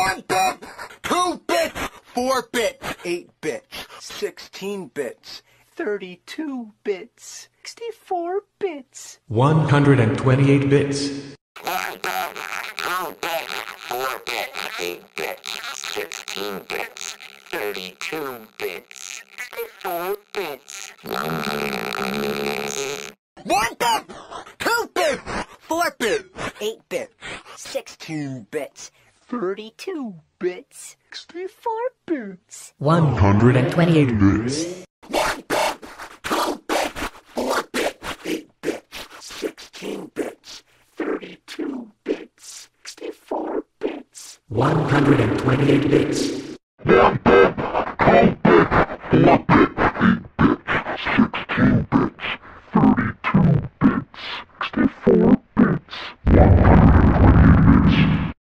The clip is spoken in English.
1 bit, 2 bits, 4 bits, 8 bits, 16 bits, 32 bits, 64 bits, 128 bits, 1 bit, 2 bits, 4 bits, 8 bits, 16 bits, 32 bits, 64 bits, 1 bit, 2 bits, 4 bits, 8 bits, 16 bits, 32 bits, 64 bits, 128 bits, 1 bit, 2 bits, 4 bits, 8 bits, 16 bits, 32 bits, 64 bits, 128 bits.